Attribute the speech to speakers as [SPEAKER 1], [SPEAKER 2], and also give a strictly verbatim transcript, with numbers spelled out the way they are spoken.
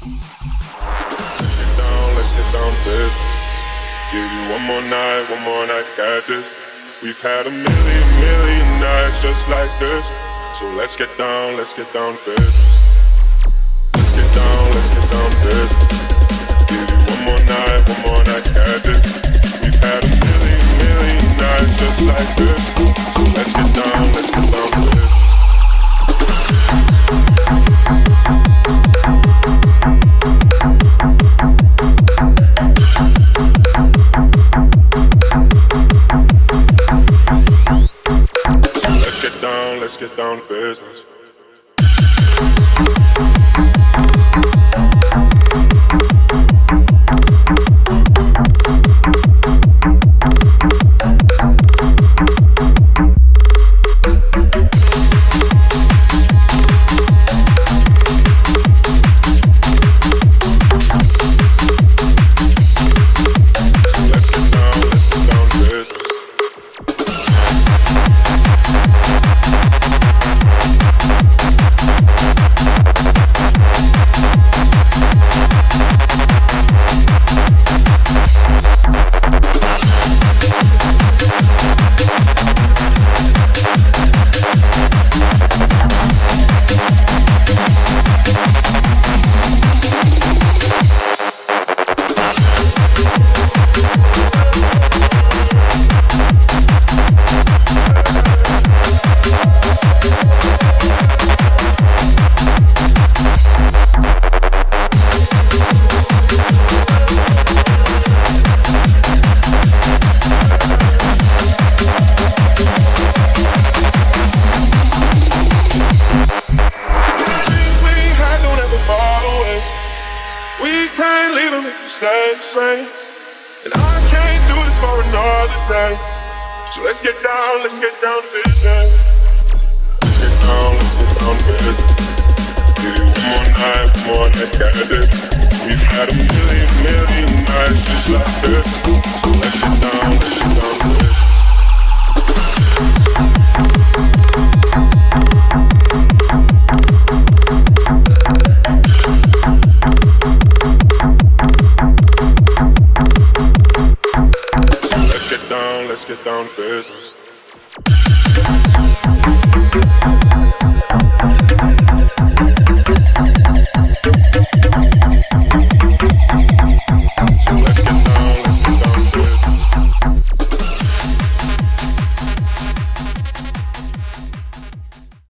[SPEAKER 1] Let's get down, let's get down to business. Give you one more night, one more night, got this. We've had a million, million nights just like this. So let's get down, let's get down to business. Let's get down, let's get down to business. Give you one more night, one more night, got this. We've had a million, million nights just like this. So let's get down, let's get down to business. Let's get down, let's get down to business. Stay the same, and I can't do this for another day. So let's get down, let's get down to business. Let's get down, let's get down to business. Give you one more night, one more night, got it. We've had a million, million nights just like this. So let's get down, let's get down to business. Let's get down to business.